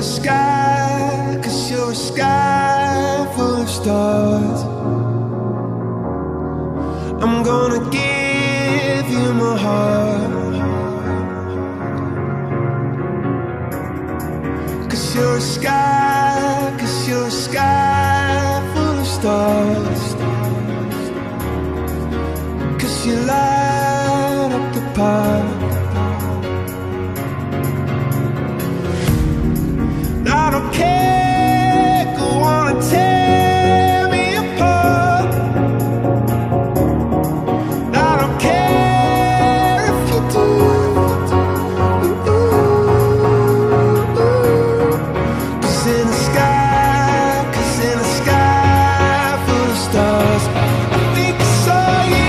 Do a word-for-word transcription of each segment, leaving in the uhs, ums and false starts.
a sky, cause you're a sky full of stars. I'm gonna give you my heart, cause you're a sky, cause you're a sky full of stars. Cause you light up the park. I don't care, go on and tear me apart. I don't care if you do. Cause in the sky, cause in the sky full of stars, I think I saw you.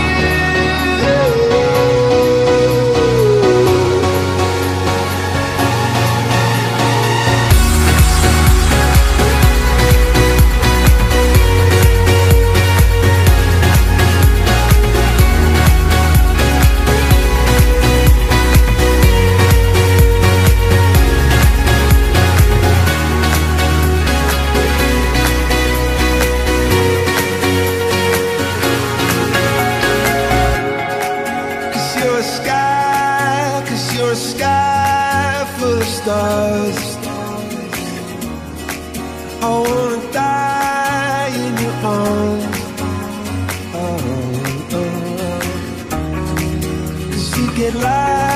You're a sky, cause you're a sky full of stars. I wanna die in your arms. Oh, oh, oh. Cause you get light